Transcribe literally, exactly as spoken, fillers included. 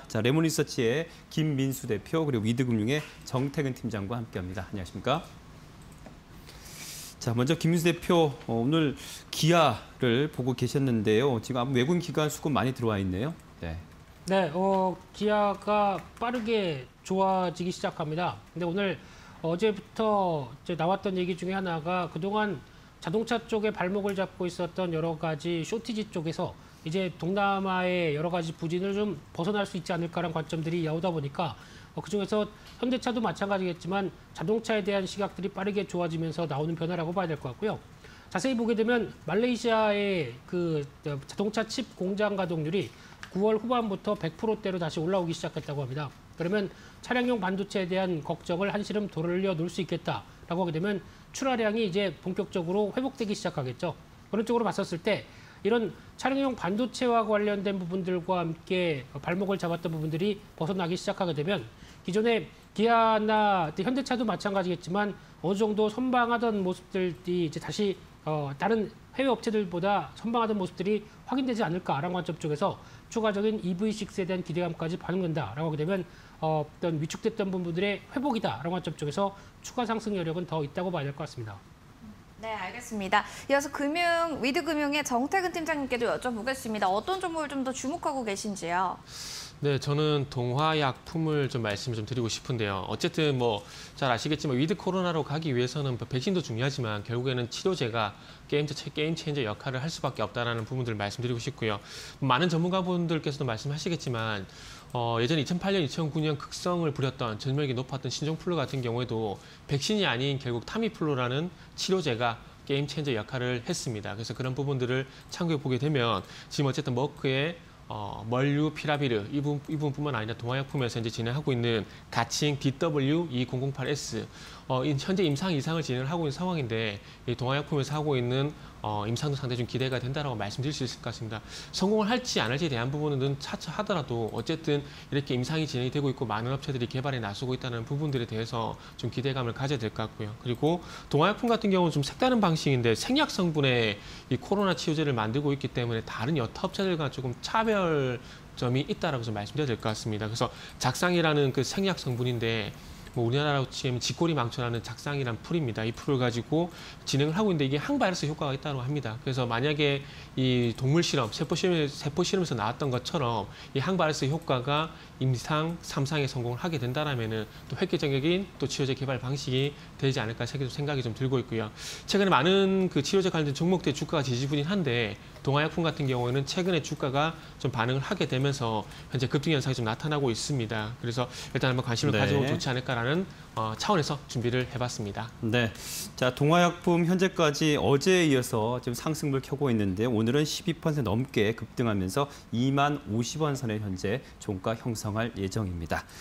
자, 레몬리서치의 김민수 대표 그리고 위드금융의 정태근 팀장과 함께합니다. 안녕하십니까? 자, 먼저 김민수 대표, 어, 오늘 기아를 보고 계셨는데요. 지금 아무 외국인 기관 수급 많이 들어와 있네요. 네. 네, 어, 기아가 빠르게 좋아지기 시작합니다. 근데 오늘 어제부터 이제 나왔던 얘기 중에 하나가 그동안 자동차 쪽에 발목을 잡고 있었던 여러 가지 쇼티지 쪽에서 이제 동남아의 여러 가지 부진을 좀 벗어날 수 있지 않을까라는 관점들이 나오다 보니까 어, 그중에서 현대차도 마찬가지겠지만 자동차에 대한 시각들이 빠르게 좋아지면서 나오는 변화라고 봐야 될 것 같고요. 자세히 보게 되면 말레이시아의 그 자동차 칩 공장 가동률이 구월 후반부터 백 퍼센트대로 다시 올라오기 시작했다고 합니다. 그러면 차량용 반도체에 대한 걱정을 한시름 돌려놓을 수 있겠다라고 하게 되면 출하량이 이제 본격적으로 회복되기 시작하겠죠. 그런 쪽으로 봤었을 때 이런 차량용 반도체와 관련된 부분들과 함께 발목을 잡았던 부분들이 벗어나기 시작하게 되면 기존에 기아나 현대차도 마찬가지겠지만 어느 정도 선방하던 모습들이 이제 다시 어, 다른 해외 업체들보다 선방하던 모습들이 확인되지 않을까라는 관점 쪽에서 추가적인 이브이식스에 대한 기대감까지 반영된다라고 하게 되면 어, 어떤 위축됐던 부분들의 회복이다라는 관점 쪽에서 추가 상승 여력은 더 있다고 봐야 될 것 같습니다. 네, 알겠습니다. 이어서 금융, 위드금융의 정태근 팀장님께도 여쭤보겠습니다. 어떤 종목을 좀 더 주목하고 계신지요? 네, 저는 동화약품을 좀 말씀을 좀 드리고 싶은데요. 어쨌든 뭐 잘 아시겠지만 위드 코로나로 가기 위해서는 백신도 중요하지만 결국에는 치료제가 게임, 게임 체인저 역할을 할 수밖에 없다는 부분들을 말씀드리고 싶고요. 많은 전문가분들께서도 말씀하시겠지만 어, 예전에 이천팔 년, 이천구 년 극성을 부렸던 전멸기 높았던 신종플루 같은 경우에도 백신이 아닌 결국 타미플루라는 치료제가 게임 체인저 역할을 했습니다. 그래서 그런 부분들을 참고해 보게 되면 지금 어쨌든 머크의 어, 멀유피라비르 이 부분, 이 부분뿐만 아니라 동화약품에서 이제 진행하고 있는 가칭 디더블유 이공공팔 에스 어, 현재 임상 이상을 진행을 하고 있는 상황인데 이 동화약품에서 하고 있는 어, 임상도 상당히 좀 기대가 된다라고 말씀드릴 수 있을 것 같습니다. 성공을 할지 안 할지에 대한 부분은 차차 하더라도 어쨌든 이렇게 임상이 진행이 되고 있고 많은 업체들이 개발에 나서고 있다는 부분들에 대해서 좀 기대감을 가져야 될 것 같고요. 그리고 동화약품 같은 경우는 좀 색다른 방식인데 생약 성분의 이 코로나 치료제를 만들고 있기 때문에 다른 여타 업체들과 조금 차별점이 있다라고 좀 말씀드려야 될 것 같습니다. 그래서 작상이라는 그 생약 성분인데 뭐 우리나라로 치면 지꼬리 망초라는 작상이란 풀입니다. 이 풀을 가지고 진행을 하고 있는데 이게 항바이러스 효과가 있다고 합니다. 그래서 만약에 이 동물 실험, 세포 실험, 세포 실험에서 나왔던 것처럼 이 항바이러스 효과가 임상, 삼상에 성공을 하게 된다라면은 또 획기적인 또 치료제 개발 방식이 되지 않을까 생각이 좀 들고 있고요. 최근에 많은 그 치료제 관련된 종목들 주가가 지지부진한데 동화약품 같은 경우에는 최근에 주가가 좀 반응을 하게 되면서 현재 급등 현상이 좀 나타나고 있습니다. 그래서 일단 한번 관심을 네. 가지고 좋지 않을까라는 어, 차원에서 준비를 해봤습니다. 네, 자 동화약품 현재까지 어제에 이어서 지금 상승을 켜고 있는데 오늘은 십이 퍼센트 넘게 급등하면서 이만 오십 원 선에 현재 종가 형성할 예정입니다.